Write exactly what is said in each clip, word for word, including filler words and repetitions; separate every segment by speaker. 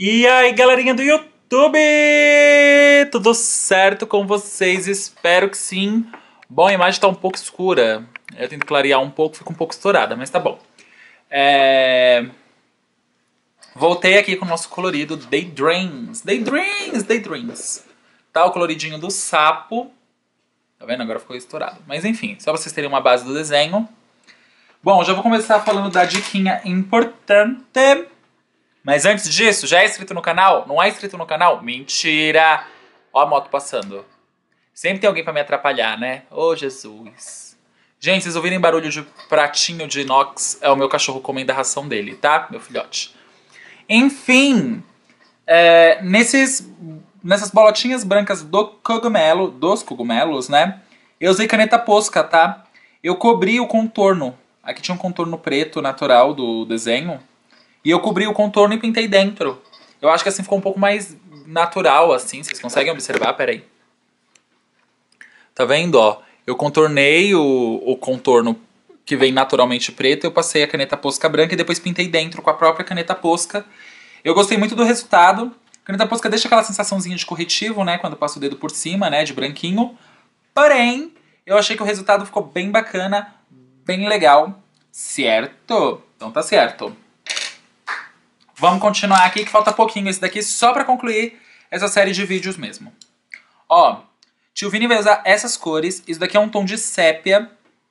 Speaker 1: E aí, galerinha do YouTube! Tudo certo com vocês? Espero que sim. Bom, a imagem tá um pouco escura. Eu tento clarear um pouco, fica um pouco estourada, mas tá bom. É... Voltei aqui com o nosso colorido Daydreams. Daydreams, Daydreams. Tá o coloridinho do sapo. Tá vendo? Agora ficou estourado. Mas enfim, só pra vocês terem uma base do desenho. Bom, já vou começar falando da diquinha importante. Mas antes disso, já é inscrito no canal? Não é inscrito no canal? Mentira! Ó a moto passando. Sempre tem alguém pra me atrapalhar, né? Ô, Jesus. Gente, vocês ouvirem barulho de pratinho de inox, é o meu cachorro comendo a ração dele, tá? Meu filhote. Enfim, é, nesses, nessas bolotinhas brancas do cogumelo, dos cogumelos, né? Eu usei caneta posca, tá? Eu cobri o contorno. Aqui tinha um contorno preto natural do desenho. E eu cobri o contorno e pintei dentro. Eu acho que assim ficou um pouco mais natural, assim. Vocês conseguem observar? Pera aí. Tá vendo, ó? Eu contornei o, o contorno que vem naturalmente preto. Eu passei a caneta posca branca e depois pintei dentro com a própria caneta posca. Eu gostei muito do resultado. A caneta posca deixa aquela sensaçãozinha de corretivo, né? Quando eu passo o dedo por cima, né? De branquinho. Porém, eu achei que o resultado ficou bem bacana. Bem legal. Certo? Então tá certo. Vamos continuar aqui, que falta pouquinho esse daqui, só pra concluir essa série de vídeos mesmo. Ó, tio Vini vai usar essas cores. Isso daqui é um tom de sépia.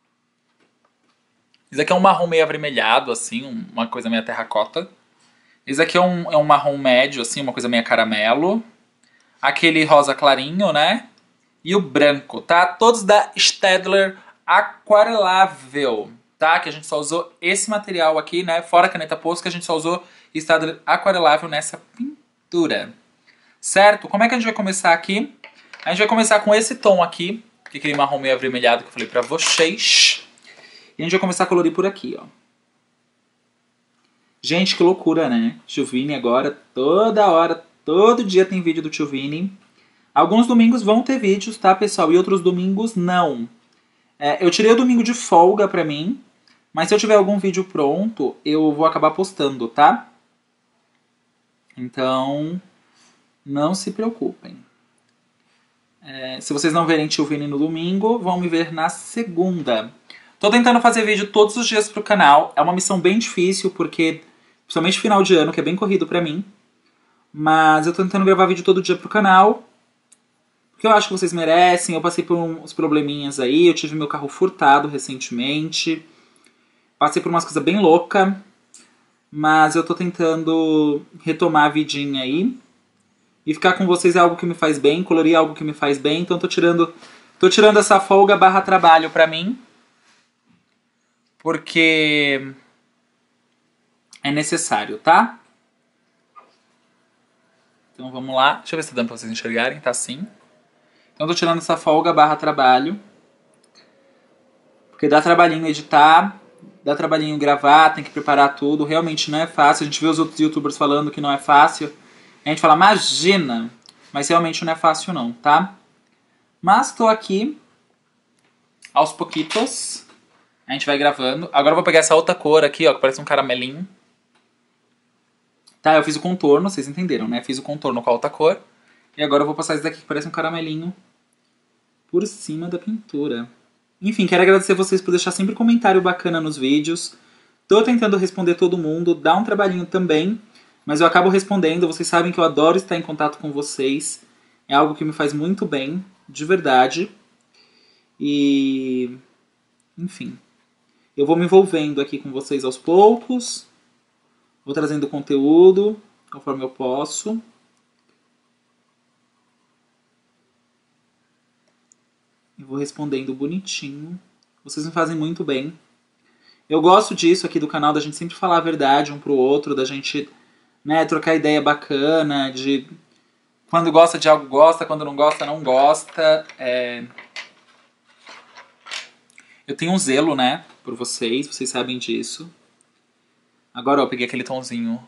Speaker 1: Isso daqui é um marrom meio avermelhado, assim, uma coisa meio terracota. Isso daqui é um, é um marrom médio, assim, uma coisa meio caramelo. Aquele rosa clarinho, né? E o branco, tá? Todos da Staedtler Aquarelável, tá? Que a gente só usou esse material aqui, né? Fora a caneta posca, a gente só usou Staedtler Aquarelável nessa pintura. Certo? Como é que a gente vai começar aqui? A gente vai começar com esse tom aqui, que é aquele marrom meio avermelhado que eu falei pra vocês. E a gente vai começar a colorir por aqui, ó. Gente, que loucura, né? Tio Vini agora, toda hora, todo dia tem vídeo do Tio Vini. Alguns domingos vão ter vídeos, tá, pessoal? E outros domingos não. É, eu tirei o domingo de folga pra mim, mas se eu tiver algum vídeo pronto, eu vou acabar postando, tá? Então, não se preocupem. É, se vocês não verem Tio Vini no domingo, vão me ver na segunda. Tô tentando fazer vídeo todos os dias pro canal. É uma missão bem difícil, porque, principalmente final de ano, que é bem corrido pra mim. Mas eu tô tentando gravar vídeo todo dia pro canal, porque eu acho que vocês merecem. Eu passei por uns probleminhas aí. Eu tive meu carro furtado recentemente. Passei por umas coisas bem loucas. Mas eu tô tentando retomar a vidinha aí. E ficar com vocês é algo que me faz bem. Colorir é algo que me faz bem. Então tô tirando, tô tirando essa folga barra trabalho pra mim. Porque é necessário, tá? Então vamos lá. Deixa eu ver se tá dando pra vocês enxergarem. Tá sim. Então tô tirando essa folga barra trabalho. Porque dá trabalhinho editar. Dá trabalhinho gravar. Tem que preparar tudo. Realmente não é fácil. A gente vê os outros youtubers falando que não é fácil. A gente fala, imagina! Mas realmente não é fácil não, tá? Mas tô aqui. Aos pouquitos. A gente vai gravando. Agora eu vou pegar essa outra cor aqui, ó. Que parece um caramelinho. Tá, eu fiz o contorno. Vocês entenderam, né? Fiz o contorno com a outra cor. E agora eu vou passar esse daqui que parece um caramelinho por cima da pintura. Enfim, quero agradecer vocês por deixar sempre comentário bacana nos vídeos. Tô tentando responder todo mundo. Dá um trabalhinho também. Mas eu acabo respondendo. Vocês sabem que eu adoro estar em contato com vocês. É algo que me faz muito bem. De verdade. E... enfim. Eu vou me envolvendo aqui com vocês aos poucos. Vou trazendo conteúdo conforme eu posso. E vou respondendo bonitinho. Vocês me fazem muito bem. Eu gosto disso aqui do canal, da gente sempre falar a verdade um pro outro, da gente, né, trocar ideia bacana, de quando gosta de algo gosta, quando não gosta não gosta. É... Eu tenho um zelo, né, por vocês, vocês sabem disso. Agora, ó, eu peguei aquele tomzinho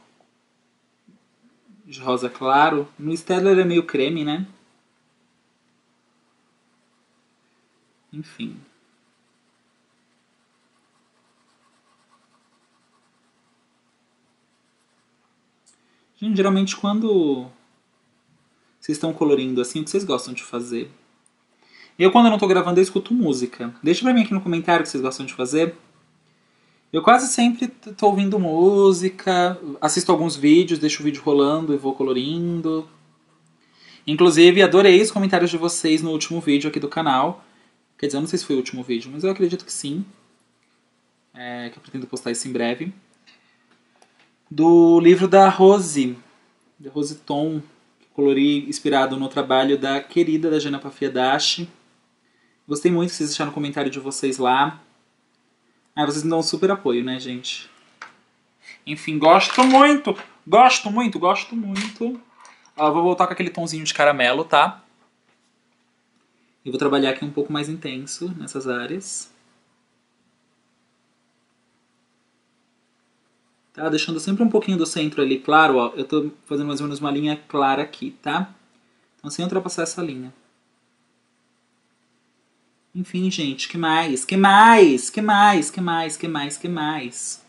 Speaker 1: de rosa claro. No Staedtler é meio creme, né? Enfim. Gente, geralmente quando vocês estão colorindo assim, o que vocês gostam de fazer? Eu, quando eu não tô gravando, eu escuto música. Deixa pra mim aqui no comentário o que vocês gostam de fazer. Eu quase sempre tô ouvindo música, assisto alguns vídeos, deixo o vídeo rolando e vou colorindo. Inclusive, adorei os comentários de vocês no último vídeo aqui do canal. Quer dizer, eu não sei se foi o último vídeo, mas eu acredito que sim. É, que eu pretendo postar isso em breve. Do livro da Rose, da Rose Tom, que colori inspirado no trabalho da querida da Jana Pafiadashi. Gostei muito que vocês deixaram o comentário de vocês lá. Ah, vocês me dão um super apoio, né, gente? Enfim, gosto muito, gosto muito, gosto muito. Ah, vou voltar com aquele tomzinho de caramelo, tá? E vou trabalhar aqui um pouco mais intenso nessas áreas. Tá? Deixando sempre um pouquinho do centro ali claro, ó. Eu tô fazendo mais ou menos uma linha clara aqui, tá? Então sem ultrapassar essa linha. Enfim, gente, que mais? Que mais? Que mais? Que mais? Que mais? Que mais?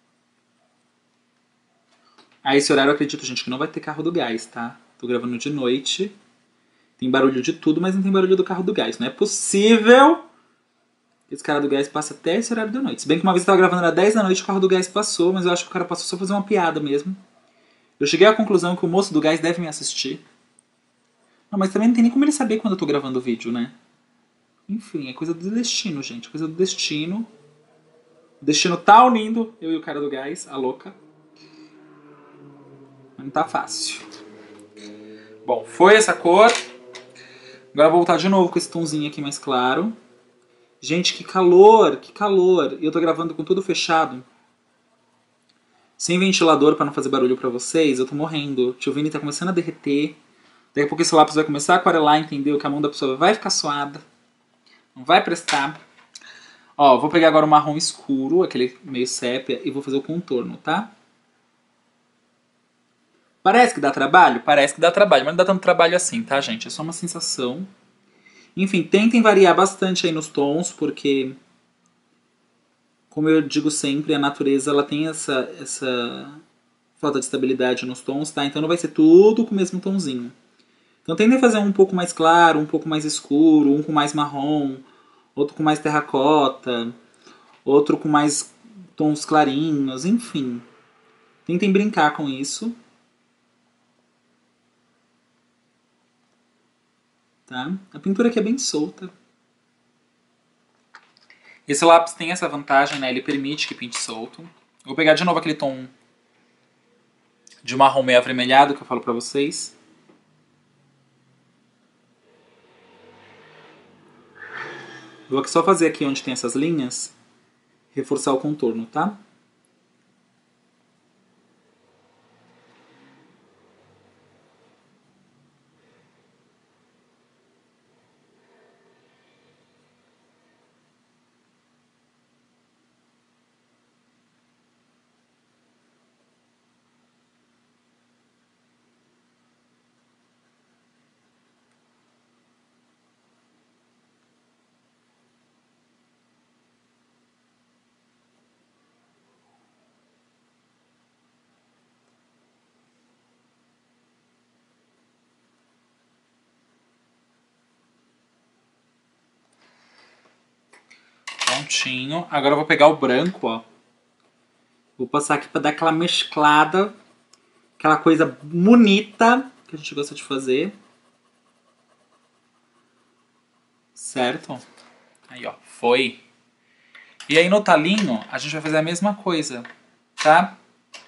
Speaker 1: Ah, esse horário eu acredito, gente, que não vai ter carro do gás, tá? Tô gravando de noite. Tem barulho de tudo, mas não tem barulho do carro do gás. Não é possível que esse cara do gás passe até esse horário da noite. Se bem que uma vez eu tava gravando era dez da noite, o carro do gás passou, mas eu acho que o cara passou só pra fazer uma piada mesmo. Eu cheguei à conclusão que o moço do gás deve me assistir. Não, mas também não tem nem como ele saber quando eu tô gravando o vídeo, né? Enfim, é coisa do destino, gente. Coisa do destino. O destino tá unindo eu e o cara do gás, a louca. Mas não tá fácil. Bom, foi essa cor. Agora eu vou voltar de novo com esse tomzinho aqui mais claro. Gente, que calor, que calor. E eu tô gravando com tudo fechado. Sem ventilador pra não fazer barulho pra vocês. Eu tô morrendo. O tio Vini tá começando a derreter. Daqui a pouco esse lápis vai começar a aquarelar, entendeu? Que a mão da pessoa vai ficar suada. Não vai prestar. Ó, vou pegar agora o marrom escuro, aquele meio sépia, e vou fazer o contorno, tá? Parece que dá trabalho? Parece que dá trabalho, mas não dá tanto trabalho assim, tá, gente? É só uma sensação. Enfim, tentem variar bastante aí nos tons, porque, como eu digo sempre, a natureza ela tem essa, essa falta de estabilidade nos tons, tá? Então não vai ser tudo com o mesmo tomzinho. Então tentem fazer um pouco mais claro, um pouco mais escuro, um com mais marrom, outro com mais terracota, outro com mais tons clarinhos, enfim. Tentem brincar com isso. Tá? A pintura aqui é bem solta. Esse lápis tem essa vantagem, né? Ele permite que pinte solto. Eu vou pegar de novo aquele tom de marrom meio avermelhado que eu falo pra vocês. Vou só fazer aqui onde tem essas linhas, reforçar o contorno, tá? Prontinho. Agora eu vou pegar o branco, ó. Vou passar aqui pra dar aquela mesclada. Aquela coisa bonita que a gente gosta de fazer. Certo? Aí, ó. Foi. E aí no talinho, a gente vai fazer a mesma coisa, tá?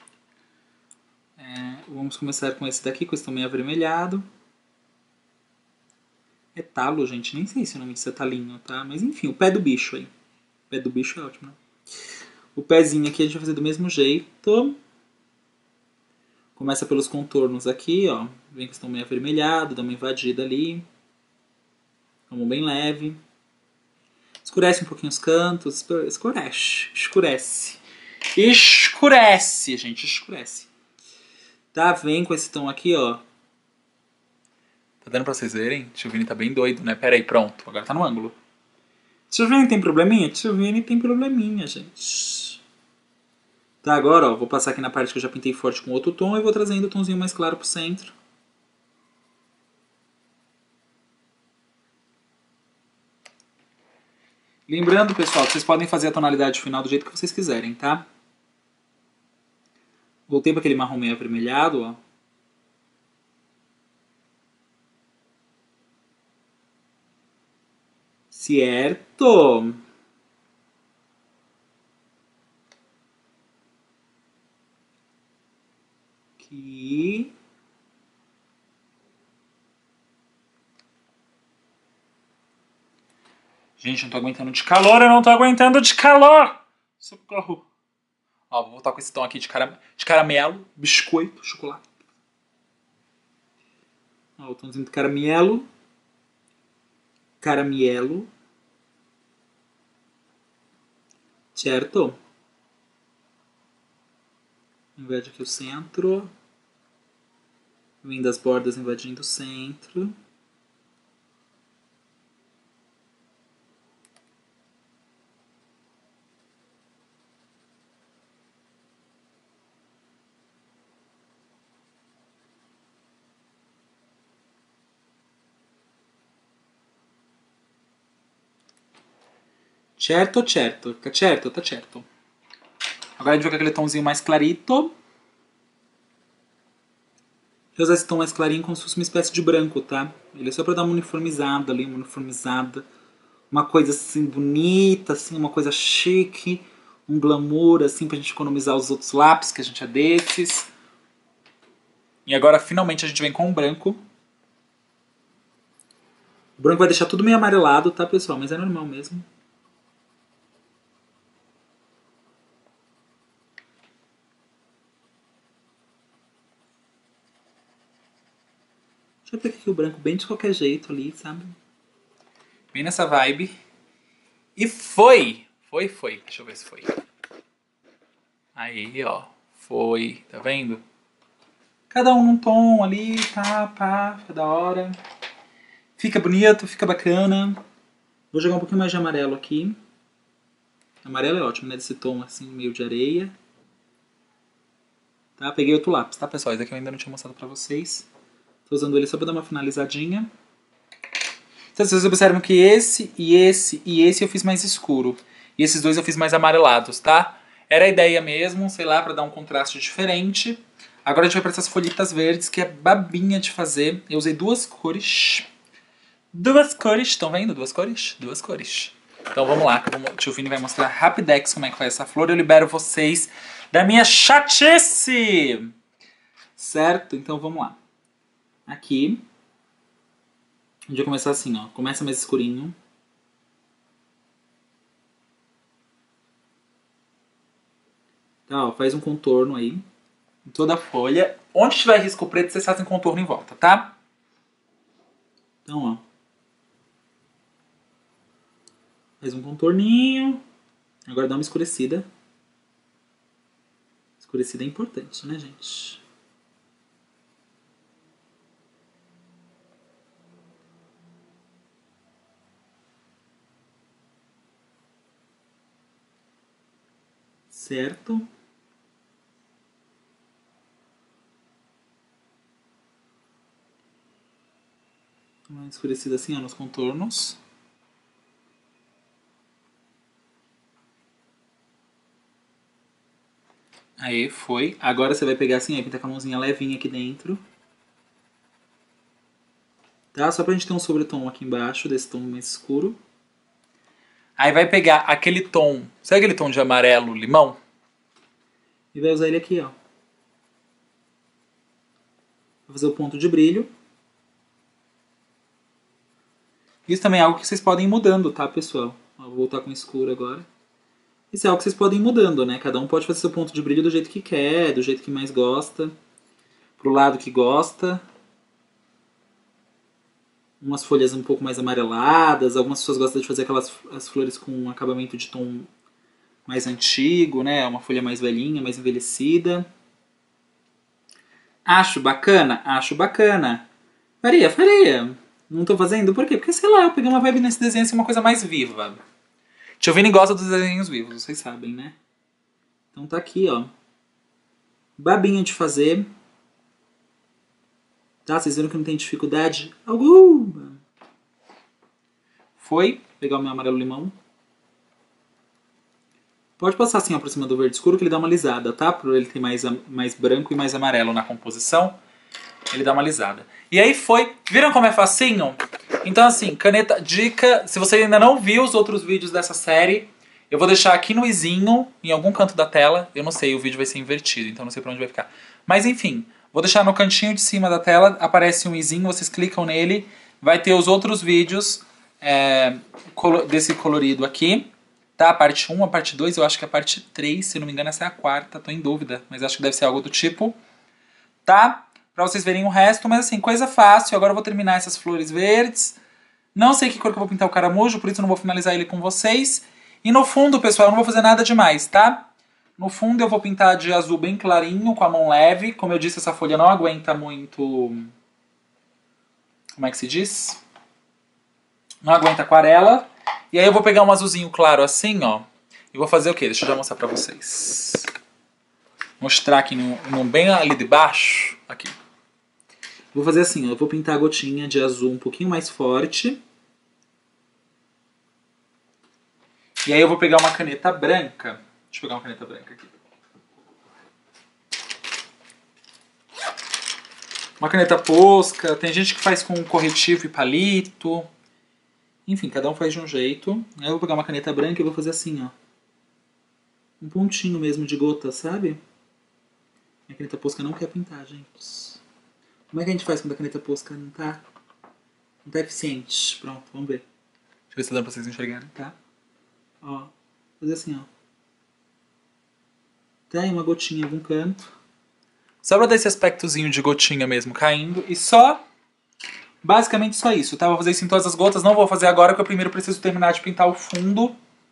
Speaker 1: É, vamos começar com esse daqui, com esse meio avermelhado. É talo, gente. Nem sei se o nome disso é talinho, tá? Mas enfim, o pé do bicho aí. O pé do bicho é ótimo, né? O pezinho aqui a gente vai fazer do mesmo jeito. Começa pelos contornos aqui, ó. Vem que estão meio avermelhado, dá uma invadida ali. Vamos bem leve. Escurece um pouquinho os cantos. Escurece. Escurece. Escurece, gente. Escurece. Tá? Vem com esse tom aqui, ó. Tá dando pra vocês verem? Tio Vini tá bem doido, né? Pera aí, pronto. Agora tá no ângulo. Tio Vini tem probleminha? Tio Vini tem probleminha, gente. Tá, agora, ó, vou passar aqui na parte que eu já pintei forte com outro tom e vou trazendo o tomzinho mais claro pro centro. Lembrando, pessoal, que vocês podem fazer a tonalidade final do jeito que vocês quiserem, tá? Voltei para aquele marrom meio avermelhado, ó. Certo! Aqui. Gente, não tô aguentando de calor, eu não tô aguentando de calor! Socorro! Ó, vou voltar com esse tom aqui de, cara... de caramelo, biscoito, chocolate. Ó, o tomzinho de caramelo. Caramelo. Certo? Invade aqui o centro. Vem das bordas invadindo o centro. Certo, certo. Tá certo, tá certo. Agora a gente vai com aquele tomzinho mais clarito. Vou usar esse tom mais clarinho como se fosse uma espécie de branco, tá? Ele é só pra dar uma uniformizada ali, uma uniformizada. Uma coisa assim bonita, assim, uma coisa chique. Um glamour, assim, pra gente economizar os outros lápis, que a gente é desses. E agora finalmente a gente vem com o branco. O branco vai deixar tudo meio amarelado, tá, pessoal? Mas é normal mesmo. Deixa eu pegar aqui o branco bem de qualquer jeito ali, sabe? Bem nessa vibe. E foi! Foi, foi. Deixa eu ver se foi. Aí, ó. Foi. Tá vendo? Cada um num tom ali, pá, pá. Fica da hora. Fica bonito, fica bacana. Vou jogar um pouquinho mais de amarelo aqui. Amarelo é ótimo, né? Desse tom assim, meio de areia. Tá? Peguei outro lápis, tá, pessoal? Esse aqui eu ainda não tinha mostrado pra vocês. Tô usando ele só pra dar uma finalizadinha. Então, vocês observam que esse, e esse, e esse eu fiz mais escuro. E esses dois eu fiz mais amarelados, tá? Era a ideia mesmo, sei lá, pra dar um contraste diferente. Agora a gente vai pra essas folhitas verdes, que é babinha de fazer. Eu usei duas cores. Duas cores, estão vendo? Duas cores? Duas cores. Então vamos lá, que o tio Vini vai mostrar rapidex como é que faz essa flor. Eu libero vocês da minha chatice! Certo? Então vamos lá. Aqui. A gente vai começar assim, ó. Começa mais escurinho. Tá, ó, faz um contorno aí. Em toda a folha. Onde tiver risco preto, vocês fazem contorno em volta, tá? Então, ó. Faz um contorninho. Agora dá uma escurecida. Escurecida é importante, né, gente? Certo? Uma escurecida assim, ó, nos contornos. Aí, foi. Agora você vai pegar assim, aí pintar com a mãozinha levinha aqui dentro. Tá? Só pra gente ter um sobretom aqui embaixo, desse tom mais escuro. Aí vai pegar aquele tom, sabe aquele tom de amarelo limão? E vai usar ele aqui, ó. Vou fazer o ponto de brilho. Isso também é algo que vocês podem ir mudando, tá, pessoal? Ó, vou voltar com o escuro agora. Isso é algo que vocês podem ir mudando, né? Cada um pode fazer seu ponto de brilho do jeito que quer, do jeito que mais gosta. Pro lado que gosta. Umas folhas um pouco mais amareladas. Algumas pessoas gostam de fazer aquelas as flores com um acabamento de tom mais antigo, né? Uma folha mais velhinha, mais envelhecida. Acho bacana? Acho bacana. Faria, faria. Não tô fazendo? Por quê? Porque, sei lá, eu peguei uma vibe nesse desenho assim, uma coisa mais viva. Tio Vini gosta dos desenhos vivos, vocês sabem, né? Então tá aqui, ó. Babinha de fazer. Tá? Vocês viram que não tem dificuldade alguma. Foi. Vou pegar o meu amarelo limão. Pode passar assim ó, por cima do verde escuro que ele dá uma lisada, tá? Por ele ter mais, mais branco e mais amarelo na composição. Ele dá uma lisada. E aí foi. Viram como é facinho? Então assim, caneta, dica. Se você ainda não viu os outros vídeos dessa série, eu vou deixar aqui no izinho, em algum canto da tela. Eu não sei, o vídeo vai ser invertido, então não sei pra onde vai ficar. Mas enfim, vou deixar no cantinho de cima da tela, aparece um izinho, vocês clicam nele. Vai ter os outros vídeos é, desse colorido aqui. Tá? A parte um, a parte dois, eu acho que a parte três, se não me engano, essa é a quarta, tô em dúvida. Mas acho que deve ser algo do tipo. Tá? Pra vocês verem o resto, mas assim, coisa fácil. Agora eu vou terminar essas flores verdes. Não sei que cor que eu vou pintar o caramujo, por isso eu não vou finalizar ele com vocês. E no fundo, pessoal, eu não vou fazer nada demais, tá? No fundo eu vou pintar de azul bem clarinho, com a mão leve. Como eu disse, essa folha não aguenta muito... Como é que se diz? Não aguenta aquarela. E aí eu vou pegar um azulzinho claro assim, ó. E vou fazer o quê? Deixa eu já mostrar pra vocês. Mostrar aqui no, no bem ali de baixo. Aqui. Vou fazer assim, ó. Eu vou pintar a gotinha de azul um pouquinho mais forte. E aí eu vou pegar uma caneta branca. Deixa eu pegar uma caneta branca aqui. Uma caneta posca. Tem gente que faz com corretivo e palito. Enfim, cada um faz de um jeito. Aí eu vou pegar uma caneta branca e vou fazer assim, ó. Um pontinho mesmo de gota, sabe? Minha caneta posca não quer pintar, gente. Como é que a gente faz quando a caneta posca não tá? Não tá eficiente. Pronto, vamos ver. Deixa eu ver se dá pra vocês enxergarem, tá? Ó, fazer assim, ó. Tá aí uma gotinha em algum canto. Só pra dar esse aspectozinho de gotinha mesmo caindo. E só... Basicamente só isso, tá? Vou fazer isso em todas as gotas. Não vou fazer agora, porque eu primeiro preciso terminar de pintar o fundo.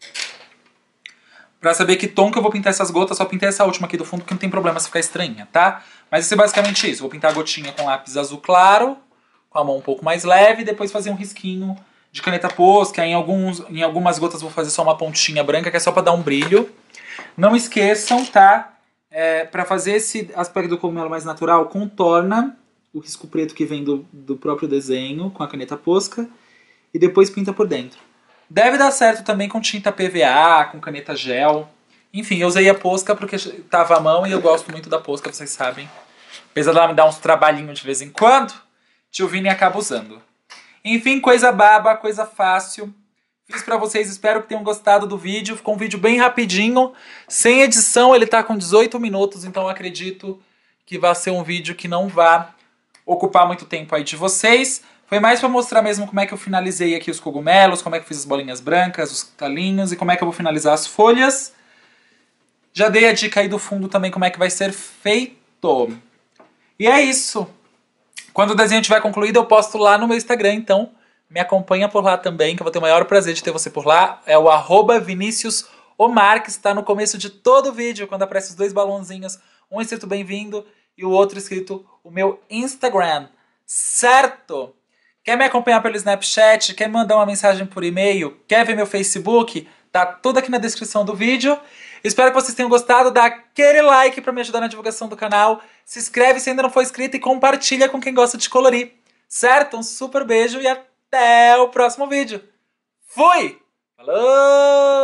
Speaker 1: Pra saber que tom que eu vou pintar essas gotas. Só pintei essa última aqui do fundo, porque não tem problema se ficar estranha, tá? Mas isso é basicamente isso. Vou pintar a gotinha com lápis azul claro, com a mão um pouco mais leve, e depois fazer um risquinho de caneta posca. Em, alguns, em algumas gotas vou fazer só uma pontinha branca, que é só pra dar um brilho. Não esqueçam, tá? É, pra fazer esse aspecto do cogumelo mais natural, contorna o risco preto que vem do, do próprio desenho com a caneta posca e depois pinta por dentro. Deve dar certo também com tinta P V A, com caneta gel. Enfim, eu usei a posca porque tava à mão e eu gosto muito da posca, vocês sabem. Apesar dela me dar uns trabalhinhos de vez em quando, tio Vini acaba usando. Enfim, coisa baba, coisa fácil. Fiz pra vocês, espero que tenham gostado do vídeo. Ficou um vídeo bem rapidinho, sem edição, ele tá com dezoito minutos, então eu acredito que vai ser um vídeo que não vá ocupar muito tempo aí de vocês. Foi mais pra mostrar mesmo como é que eu finalizei aqui os cogumelos, como é que eu fiz as bolinhas brancas, os talinhos e como é que eu vou finalizar as folhas. Já dei a dica aí do fundo também como é que vai ser feito. E é isso. Quando o desenho estiver concluído eu posto lá no meu Instagram, então me acompanha por lá também, que eu vou ter o maior prazer de ter você por lá. É o arroba Vinícius Omar, que está no começo de todo o vídeo, quando aparecem os dois balãozinhos, um escrito bem-vindo e o outro escrito o meu Instagram, certo? Quer me acompanhar pelo Snapchat? Quer me mandar uma mensagem por e-mail? Quer ver meu Facebook? Tá tudo aqui na descrição do vídeo. Espero que vocês tenham gostado. Dá aquele like para me ajudar na divulgação do canal. Se inscreve se ainda não for inscrito e compartilha com quem gosta de colorir. Certo? Um super beijo e até o próximo vídeo. Fui! Falou!